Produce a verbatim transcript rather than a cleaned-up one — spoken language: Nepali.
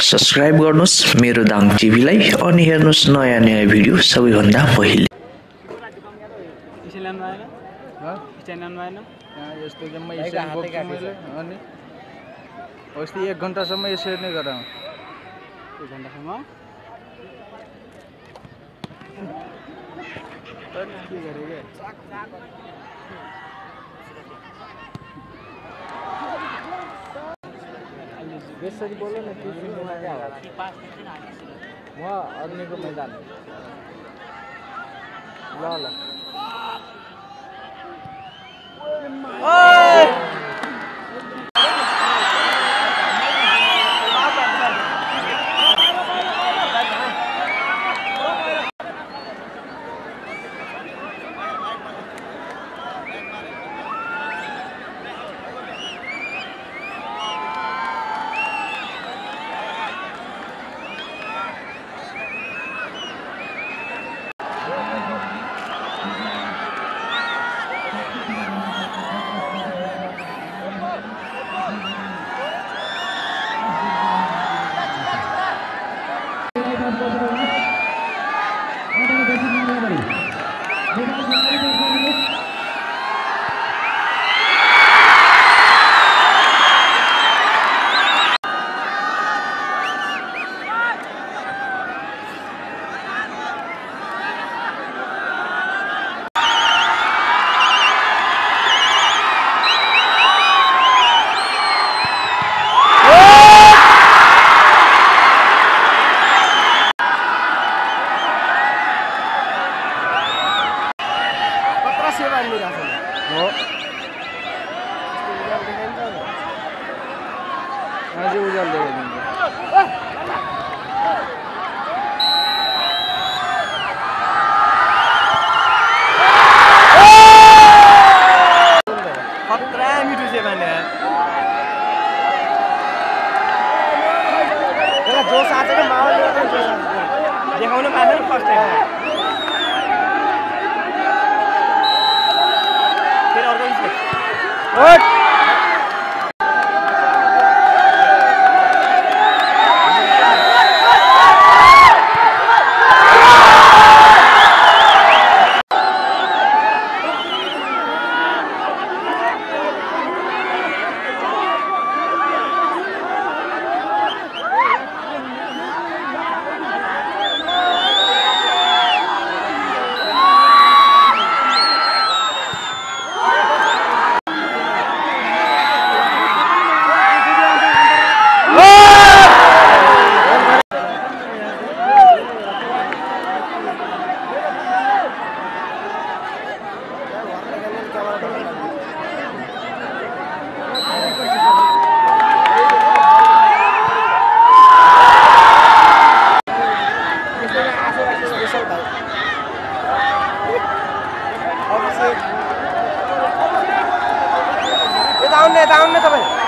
सब्स्क्राइब गर्नुस् मेरो दाङ टिभीलाई अनि हेर्नुस् नयाँ नयाँ भिडियो सबैभन्दा पहिले। यस्तो जम्मै यसरी बोक्छु मैले अनि अस्ति एक घण्टासम्म यसरी नै गराउँ। एक घण्टासम्म के गरे के बेसरी बोल्यो न के सुन्नुमा के आवाज म अग्निको मैदान ल ल ओए आज उजाल दे खतरा मिठो छ भने त्यसलाई जोस आछ के माहौल देखाउन पाएन फर्स्ट टाइम फेरि अर्को ओट Down there, down there,